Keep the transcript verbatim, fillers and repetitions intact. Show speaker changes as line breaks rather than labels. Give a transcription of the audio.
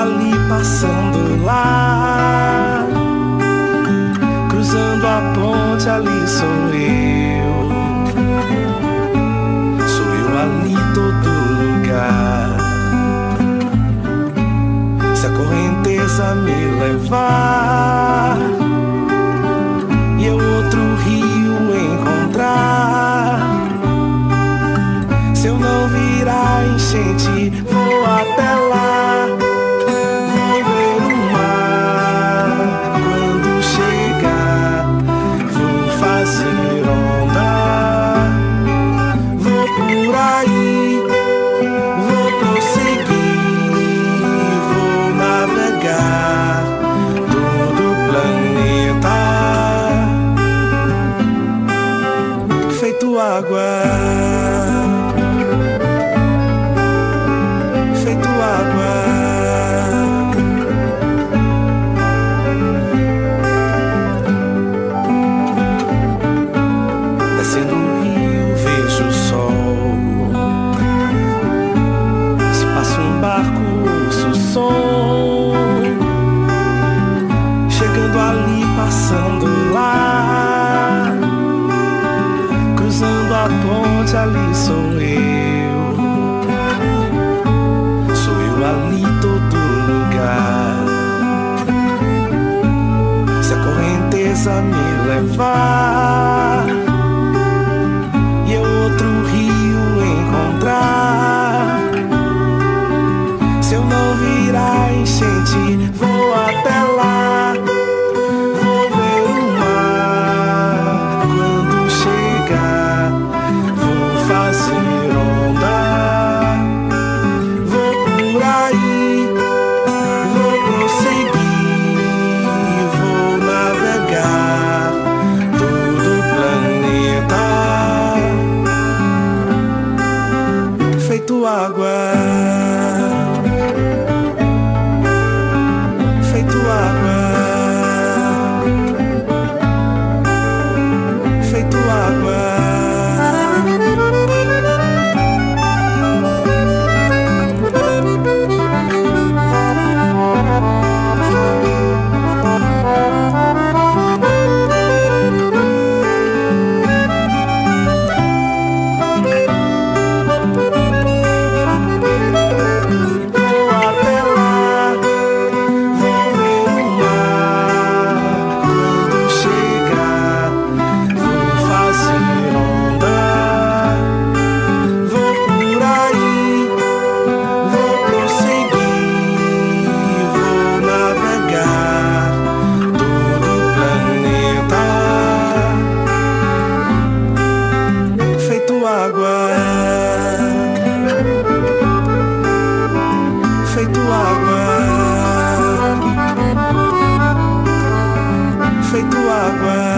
ali, passando lá, cruzando a ponte, ali sou eu. Sou eu ali, todo lugar. Se a correnteza me levar e eu outro rio encontrar, se eu não virar enchente, vou até lá. Vou ver o mar quando chegar, vou fazer onda. Vou por aí, vou prosseguir, vou navegar todo o planeta, feito água. Feito água, descendo o rio vejo o sol. Se passa um barco ouço o som, chegando ali, passando lá, cruzando a ponte, ali sou eu. Ali todo lugar. Se a correnteza me levar e eu outro rio encontrar, se eu não virar enchente, vou até lá. Vou ver o mar quando chegar, vou fazer onda. Por aí, vou prosseguir, vou navegar todo o planeta, feito água, feito água, feito água. Feito água, feito água.